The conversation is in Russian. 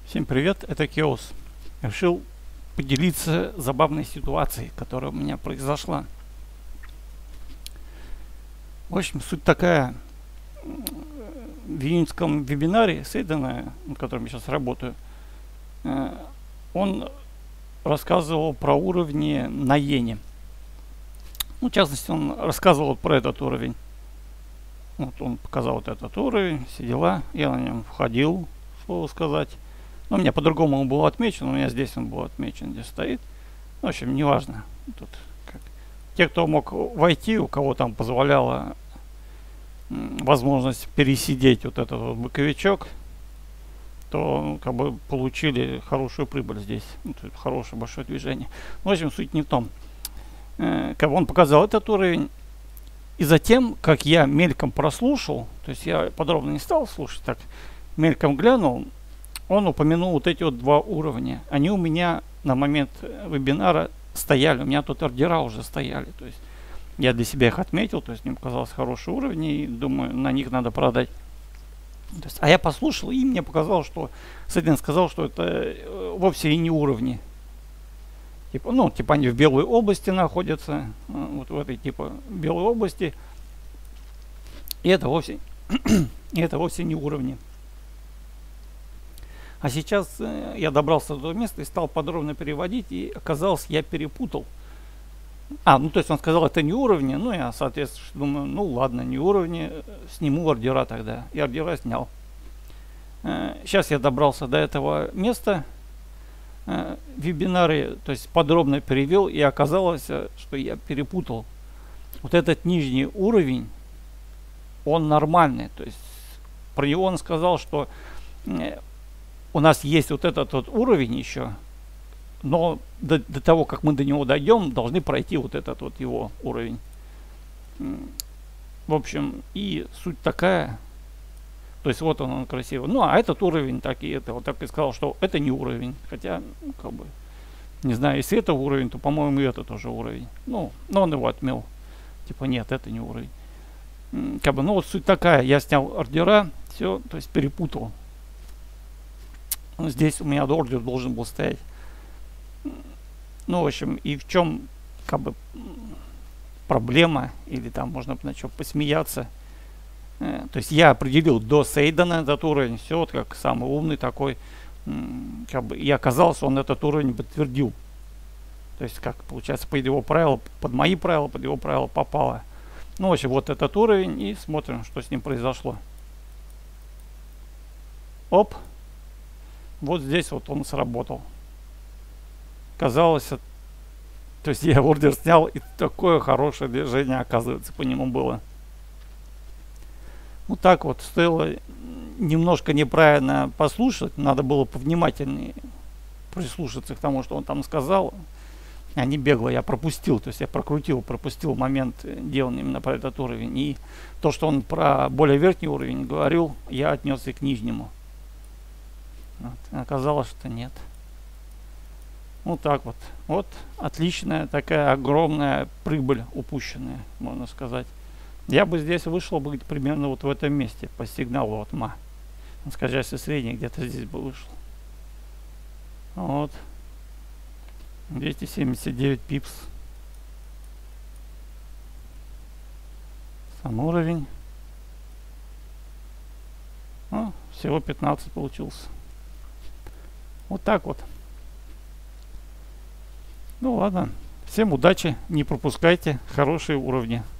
Всем привет, это Киос. Решил поделиться забавной ситуацией, которая у меня произошла. В общем, суть такая. В июньском вебинаре Сейдена, над которым я сейчас работаю, он рассказывал про уровни на Йене. Ну, в частности, он рассказывал про этот уровень. Вот он показал вот этот уровень, все дела. Я на нем входил, слово сказать. Но у меня по-другому он был отмечен, у меня здесь он был отмечен, где стоит. В общем, неважно. Тут как. Те, кто мог войти, у кого там позволяла возможность пересидеть вот этот вот боковичок, то как бы получили хорошую прибыль здесь. Хорошее большое движение. В общем, суть не в том. Как он показал этот уровень. И затем, как я мельком прослушал, то есть я подробно не стал слушать, так мельком глянул, он упомянул вот эти вот два уровня. Они у меня на момент вебинара стояли. У меня тут ордера уже стояли. То есть я для себя их отметил. То есть мне показалось хорошие уровни. И думаю, на них надо продать. То есть, а я послушал, и мне показалось, что Сейден сказал, что это вовсе и не уровни. Типа, ну, типа они в белой области находятся. Вот в этой типа белой области. И это вовсе, и это вовсе не уровни. А сейчас я добрался до того места и стал подробно переводить, и оказалось, я перепутал. Ну то есть он сказал, это не уровни, ну я, соответственно, думаю, ну ладно, не уровни, сниму ордера тогда. И ордера снял. Сейчас я добрался до этого места в вебинаре, то есть подробно перевел, и оказалось, что я перепутал. Вот этот нижний уровень, он нормальный. То есть про него он сказал, что у нас есть вот этот вот уровень еще, но до того, как мы до него дойдем, должны пройти вот этот вот его уровень. В общем, и суть такая. То есть вот он красиво. Ну, а этот уровень, так и это. Вот так и сказал, что это не уровень. Хотя, ну, как бы, не знаю, если это уровень, то, по-моему, и это тоже уровень. Ну, но он его отмел. Типа, нет, это не уровень. Как бы, ну, вот суть такая. Я снял ордера, все, то есть перепутал. Здесь у меня ордер должен был стоять. Ну, в общем, и в чем как бы проблема, или там можно на чем посмеяться. То есть я определил до Сейдена этот уровень, все, вот как самый умный такой. Как бы, и оказалось, он этот уровень подтвердил. То есть, как получается, под его правила, под мои правила, под его правила попало. Ну, в общем, вот этот уровень, и смотрим, что с ним произошло. Оп. Вот здесь вот он сработал. Казалось, то есть я ордер снял, и такое хорошее движение, оказывается, по нему было. Вот так вот, стоило немножко неправильно послушать, надо было повнимательнее прислушаться к тому, что он там сказал. А не бегло, я пропустил, то есть я пропустил момент, где он именно про этот уровень. И то, что он про более верхний уровень говорил, я отнес и к нижнему. Вот. Оказалось, что нет. Вот так вот. Вот отличная такая огромная прибыль упущенная, можно сказать. Я бы здесь вышел бы примерно вот в этом месте по сигналу от МА. Скажите, средний где-то здесь бы вышел. Вот. 279 пипс. Сам уровень. Всего 15 получился. Вот так вот. Ну ладно. Всем удачи. Не пропускайте хорошие уровни.